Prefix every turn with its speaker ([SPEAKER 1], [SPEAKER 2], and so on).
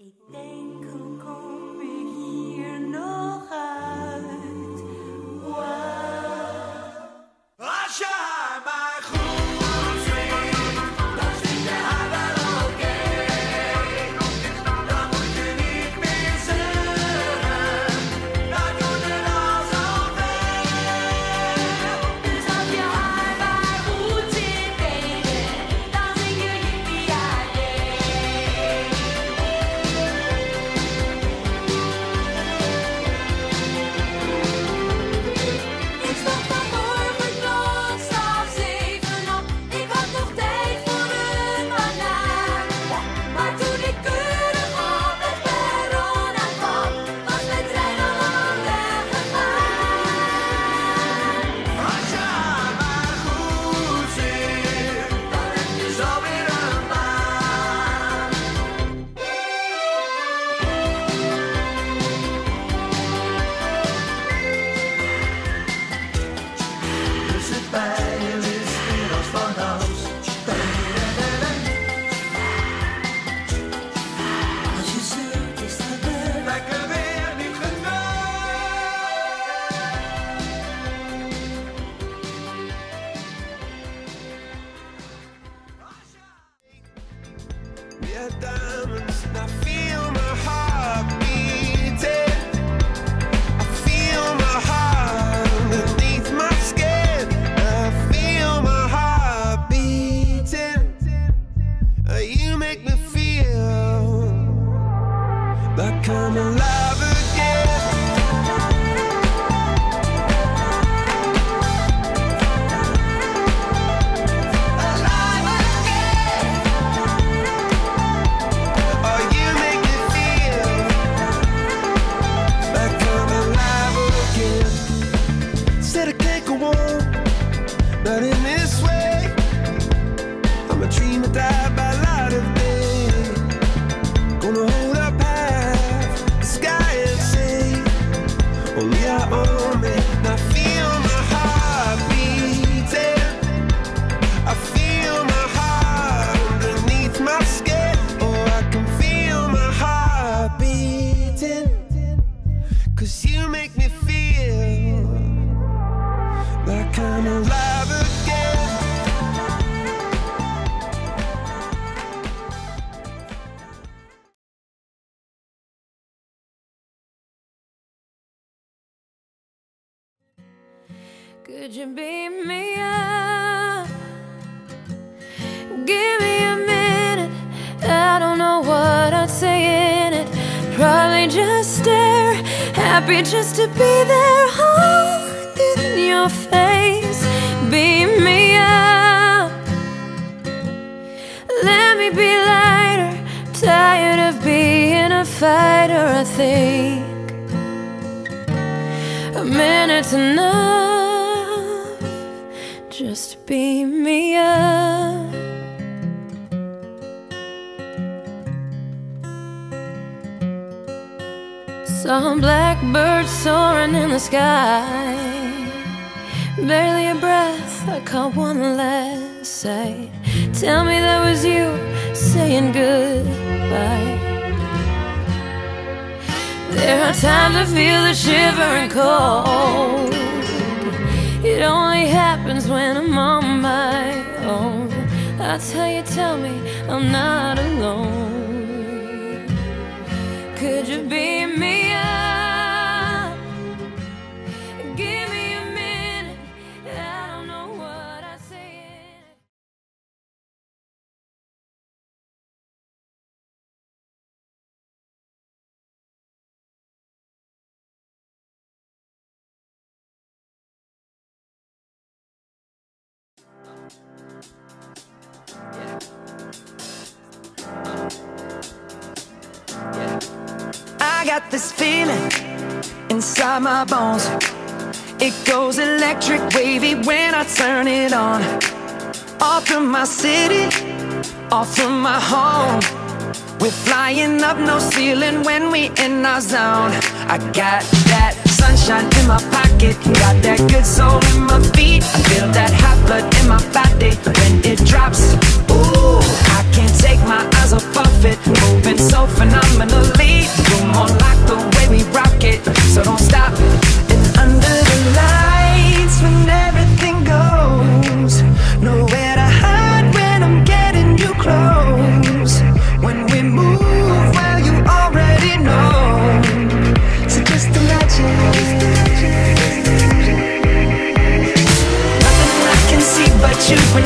[SPEAKER 1] Ik denk, hoe kom ik hier nog uit? Wow.
[SPEAKER 2] Als je haar maar goed zingt, dan zing je haar wel oké. Dan moet je niet meer zeuren, dan doet het al zoveel.
[SPEAKER 1] Dus als je haar maar goed zit, baby, dan zing je yippie-yay. Ik stond vanmorgen kloks 6:30 op. Ik had nog tijd voor een banaan. Maar toen ik keurig op het perron aankwam, was mijn trein al lang weggegaan.
[SPEAKER 2] Als je haar maar goed zingt, dan heb je zo weer een baan. Dus het pijl is weer als vanouds.
[SPEAKER 1] Als je zeurt, is dat leuk.
[SPEAKER 2] Lekker weer, niet gedaan. Yeah, diamonds, and I feel my heart beating. I feel my heart underneath my skin. I feel my heart beating. You make me feel like I'm alive again. Alive again. Oh, you make me feel like I'm alive again. Said I can't go on, not in this way. I'm a dreamer, die by light of day. Gonna hold up half the sky and say, only I own me. And I feel my heart beating. I feel my heart underneath my skin. Oh, I can feel my heart beating. 'Cause you make me feel like I'm alive again.
[SPEAKER 1] Could you beam me up? Give me a minute. I don't know what I'd say in it. Probably just stare, happy just to be there, all in your face. Beam me up. Let me be lighter. Tired of being a fighter, I think. A minute's enough. Just beam me up. Saw blackbirds soaring in the sky. Barely a breath, I caught one last sight. Tell me that was you saying goodbye. There are times I feel the shivering cold. It only happens when I'm on my own. That's how you tell me I'm not alone. Could you beam me up? Give me a minute. I don't know what I say.
[SPEAKER 3] I got this feeling inside my bones. It goes electric wavy when I turn it on. All through my city, all through my home. We're flying up, no ceiling when we in our zone. I got that sunshine in my pocket, got that good soul in my feet. I feel that hot blood in my body when it drops. Ooh, I can't take my eyes off of it, moving so phenomenal. you when